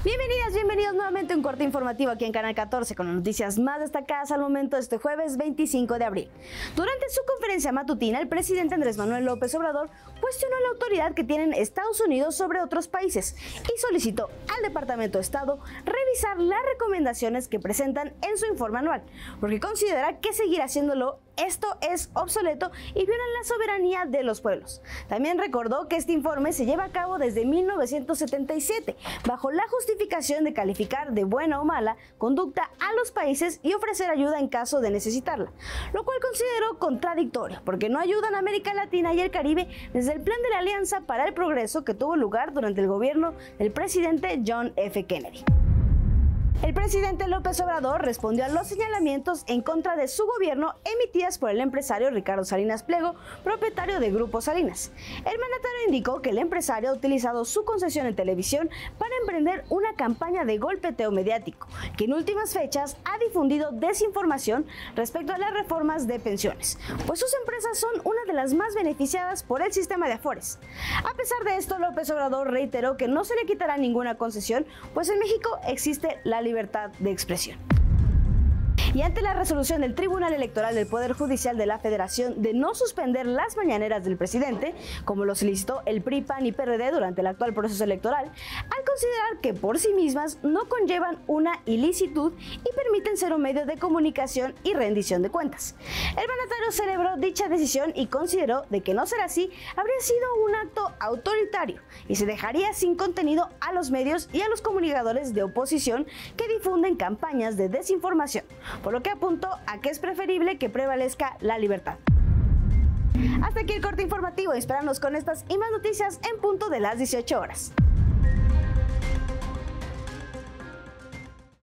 Bienvenidas, bienvenidos nuevamente a un corte informativo aquí en Canal 14 con las noticias más destacadas al momento de este jueves 25 de abril. Durante su conferencia matutina, el presidente Andrés Manuel López Obrador cuestionó la autoridad que tienen Estados Unidos sobre otros países y solicitó al Departamento de Estado revisar las recomendaciones que presentan en su informe anual, porque considera que seguir haciéndolo esto es obsoleto y viola la soberanía de los pueblos. También recordó que este informe se lleva a cabo desde 1977, bajo la justificación de calificar de buena o mala conducta a los países y ofrecer ayuda en caso de necesitarla, lo cual consideró contradictorio, porque no ayudan a América Latina y el Caribe desde el Plan de la Alianza para el Progreso que tuvo lugar durante el gobierno del presidente John F. Kennedy. El presidente López Obrador respondió a los señalamientos en contra de su gobierno emitidas por el empresario Ricardo Salinas Pliego, propietario de Grupo Salinas. El mandatario indicó que el empresario ha utilizado su concesión en televisión para emprender una campaña de golpeteo mediático, que en últimas fechas ha difundido desinformación respecto a las reformas de pensiones, pues sus empresas son una de las más beneficiadas por el sistema de Afores. A pesar de esto, López Obrador reiteró que no se le quitará ninguna concesión, pues en México existe la libertad de expresión. Y ante la resolución del Tribunal Electoral del Poder Judicial de la Federación de no suspender las mañaneras del presidente, como lo solicitó el PRI, PAN y PRD durante el actual proceso electoral, al considerar que por sí mismas no conllevan una ilicitud y permiten ser un medio de comunicación y rendición de cuentas. El mandatario celebró dicha decisión y consideró de que no ser así habría sido un acto autoritario y se dejaría sin contenido a los medios y a los comunicadores de oposición que difunden campañas de desinformación, por lo que apuntó a que es preferible que prevalezca la libertad. Hasta aquí el corte informativo, espéranos con estas y más noticias en punto de las 18 horas.